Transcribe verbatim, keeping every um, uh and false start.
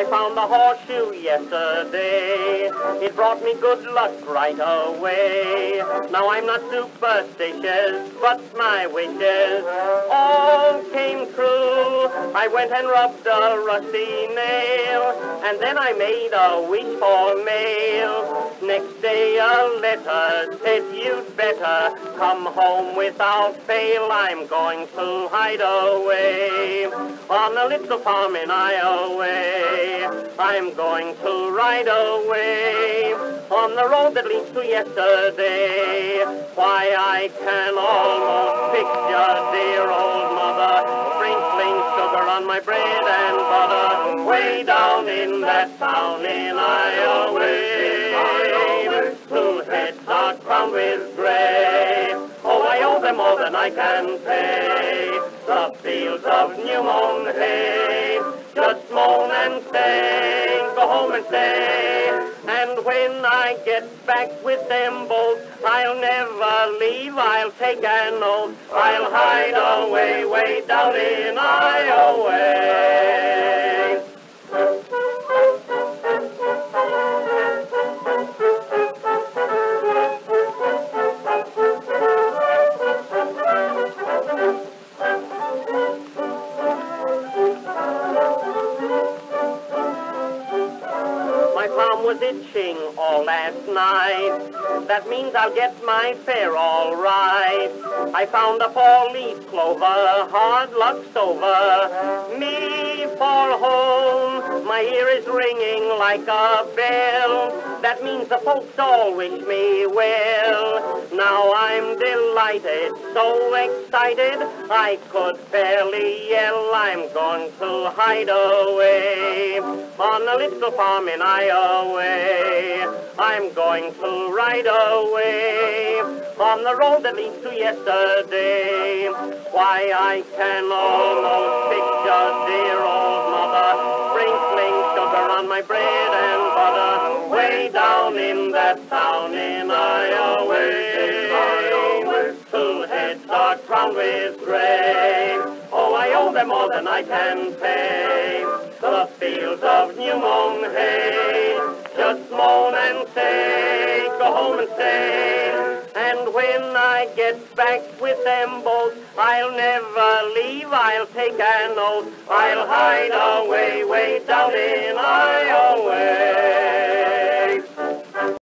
found the horseshoe yesterday. It brought me good luck right away. Now I'm not superstitious, but my wishes all came true. I went and rubbed a rusty nail, and then I made a wish for mail. Next day a letter said you'd better come home without fail. I'm going to hide away on a little farm in Iowa. I'm going to ride away on the road that leads to yesterday. Why, I can almost picture dear old mother sprinkling sugar on my bread and butter way down in that town in Iowa. Two heads are crowned with gray. Oh, I owe them more than I can pay. The fields of new mown hay, just moan and say, go home and stay. And when I get back with them both, I'll never leave, I'll take an oath. I'll hide away, way down in Iowa. Was itching all last night. That means I'll get my fare all right. I found a four-leaf clover, hard luck's over. Me for home, my ear is ringing like a bell. That means the folks all wish me well. Now I'm delighted, so excited, I could fairly yell. I'm going to hide away on a little farm in Iowa. I'm going to ride away on the road that leads to yesterday. Why, I can almost picture dear old mother sprinkling sugar on my bread and butter way down in that town in Iowa. Two heads are crowned with gray. Oh, I owe them more than I can pay. The fields of new mown hay, just moan and say, go home and stay. And when I get back with them both, I'll never leave, I'll take an oath. I'll hide away, way down